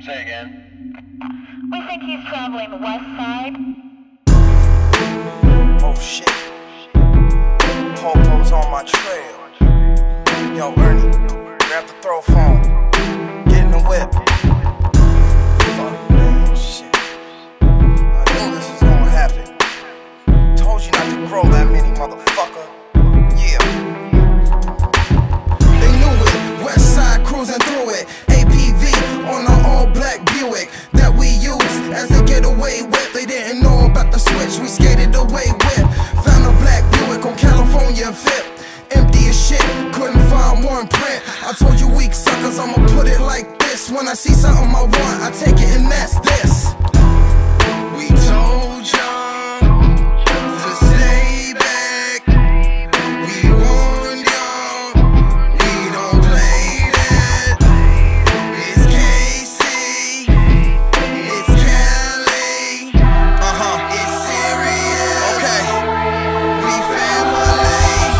Say again. We think he's traveling west side. Oh shit. Popo's on my trail. Yo, Ernie, grab the throw phone. Get in the whip. Fuck, man, shit. I knew this was gonna happen. Told you not to grow that many, motherfucker. Yeah. They knew it. West side cruising through it. APV on an all-black Buick that we used as the getaway whip. They didn't know about the switch. We skated away with. Found a black Buick on California VIP. Empty as shit, couldn't find one print. I told you weak suckers, I'ma put it like this. When I see something I want, I take it and that's this. We told y'all to stay back. We warned y'all, we don't play that. It's KC, it's Cali, it's serious. Okay, we family.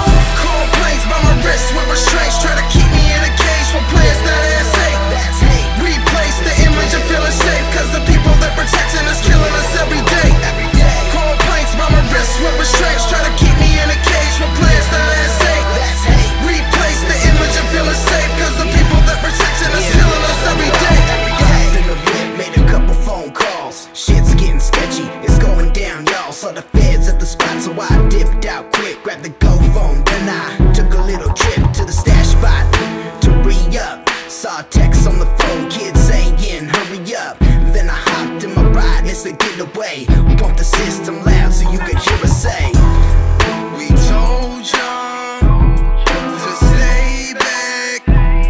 With restraints, try to keep me in a cage for players that ain't safe. That's hate. Replace the image of feeling safe, cause the people that protecting us killing us every day. Cold plates by my wrist with restraints, try to keep me in a cage for players that ain't safe. That's hate. Replace the image of feeling safe, cause the people that protecting us killing us every day. Hopped in the whip, made a couple phone calls. Shit's getting sketchy, it's going down, y'all. Saw the feds at the spot, so I dipped out quick, grabbed the go phone, then I took a little trip to the stash spot to re-up. Saw a text on the phone, kids saying, hurry up. Then I hopped in my ride, it's a getaway. Bump the system loud so you could hear us say, we told y'all to stay back.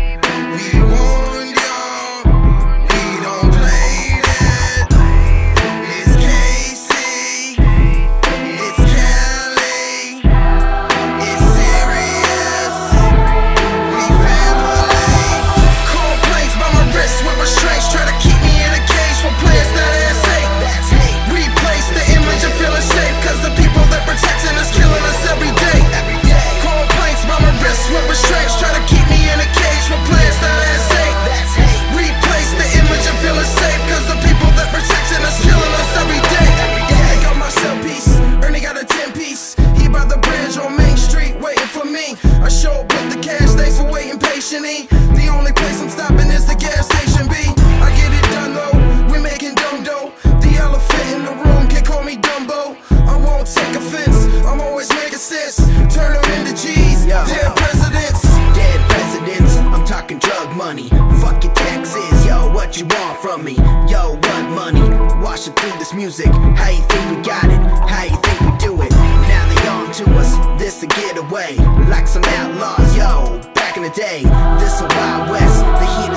We warned y'all, we don't play that. It's KC, it's Cali, it's serious. We family. Cold plates by my wrist with restraints, try to keep me in a cage for players that ain't safe. That's hate. Replace the image of feeling safe, cause the people that protecting us killing us every day. Cold plates by my wrist with restraints, try to keep me in a cage for players that ain't safe. That's hate. Replace the image of feeling safe, cause the people that protecting us killing us every day. I got my cell piece, Ernie got a 10-piece. He by the bridge on Main Street waiting for me. I show up with the cash, thanks for waiting patiently. The only place I'm stopping is the gas station B. I get it done though, we making dumb dough. The elephant in the room can call me Dumbo. I won't take offense, I'm always making sense. Turn them into G's, dead presidents. Dead presidents, I'm talking drug money. Fuck your taxes, yo, what you want from me? Yo, what money? Washing through this music. How you think we got it? How you think we do it? Now they on to us, this a getaway. Like some outlaws, yo, back in the day. This a Wild West, the heat